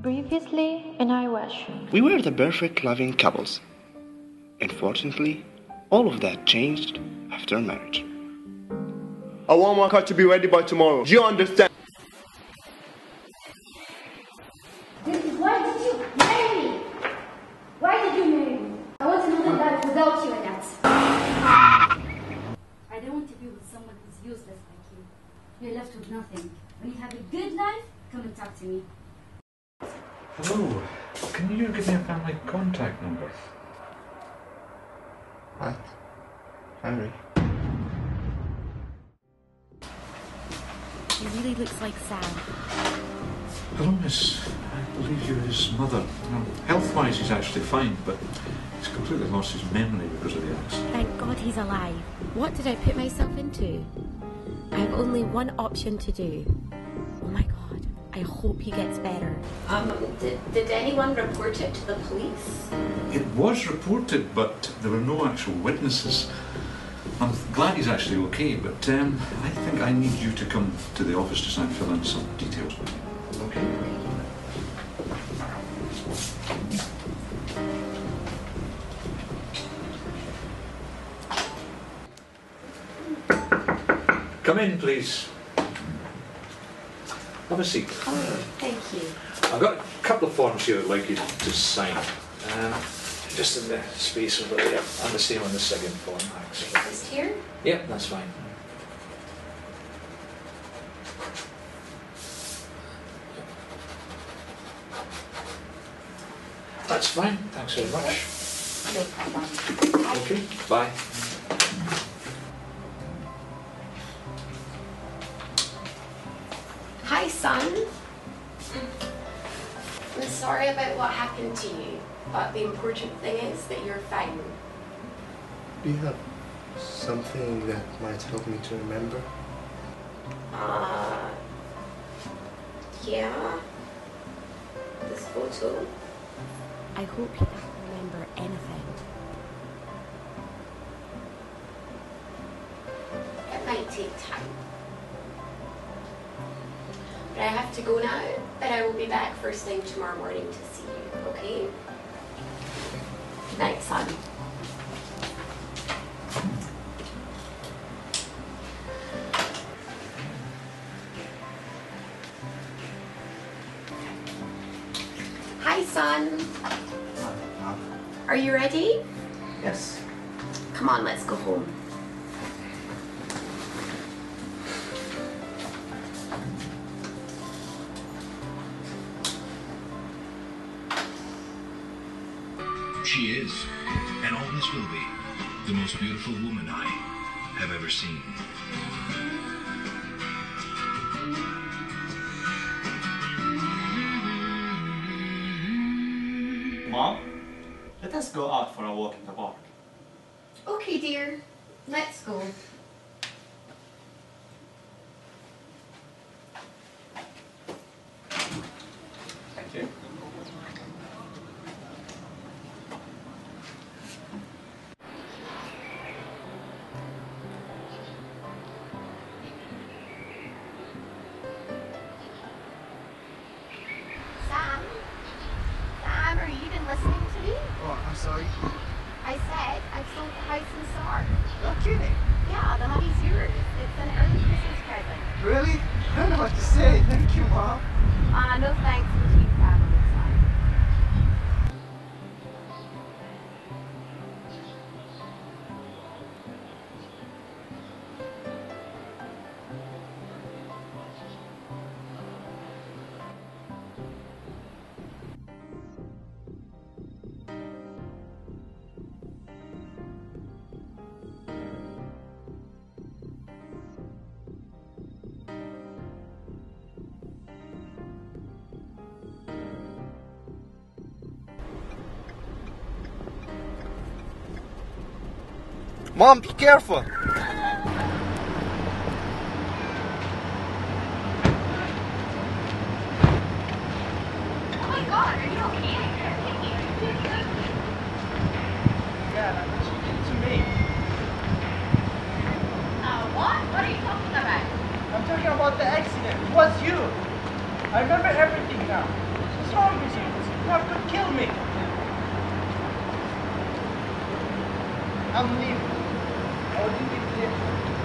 Previously in iWash. We were the perfect loving couples. Unfortunately, all of that changed after marriage. I want my car to be ready by tomorrow. Do you understand? Why did you marry me? Why did you marry me? I want to know the life without you, Annette. I don't want to be with someone who's useless like you. You're left with nothing. When you have a good life, come and talk to me. Hello, can you give me a family contact number? What? Henry? He really looks like Sam. Hello, miss. I believe you're his mother. Now, health-wise, he's actually fine, but he's completely lost his memory because of the accident. Thank God he's alive. What did I put myself into? I have only one option to do. Oh my God, I hope he gets better. Did anyone report it to the police? It was reported, but there were no actual witnesses. I'm glad he's actually okay, but I think I need you to come to the office just now and fill in some details with me. Okay? Come in, please. Have a seat. Oh, thank you. I've got a couple of forms here I'd like you to sign. Just in the space over there, and the same on the second form, actually. Just here? Yeah, that's fine. That's fine, thanks very much. No problem. Okay, bye. Hi, son. I'm sorry about what happened to you, but the important thing is that you're fine. Do you have something that might help me to remember? Yeah. This photo. I hope he doesn't remember anything. It might take time. But I have to go now, but I will be back first thing tomorrow morning to see you, okay? Good night, son. Hi, son. Are you ready? Yes. Come on, let's go home. She is, and always will be, the most beautiful woman I have ever seen. Mom, let us go out for a walk in the park. Okay, dear. Let's go. Thank you. Sam? Sam, are you even listening to me? Oh, I'm sorry. I said I've sold the house in Sark. You're kidding. Yeah, the money's yours. It's an early Christmas present. Really? I don't know what to say. Thank you, Mom. No thanks between family, son. Mom, be careful. Oh my God, are you okay? Yeah, that's what you did to me. What? What are you talking about? I'm talking about the accident. It was you. I remember everything now. What's wrong with I'm leaving. I will leave you here.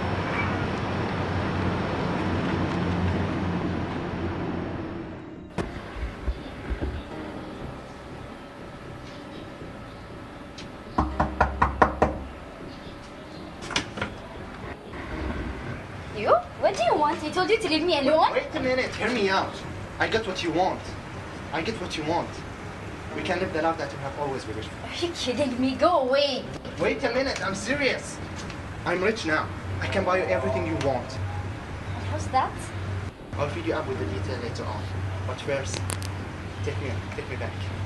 You? What do you want? I told you to leave me alone. Wait a minute, hear me out. I get what you want. I get what you want. We can live the life that you have always wished for. Are you kidding me? Go away. Wait a minute, I'm serious. I'm rich now. I can buy you everything you want. And how's that? I'll feed you up with the detail later on. But first, take me back.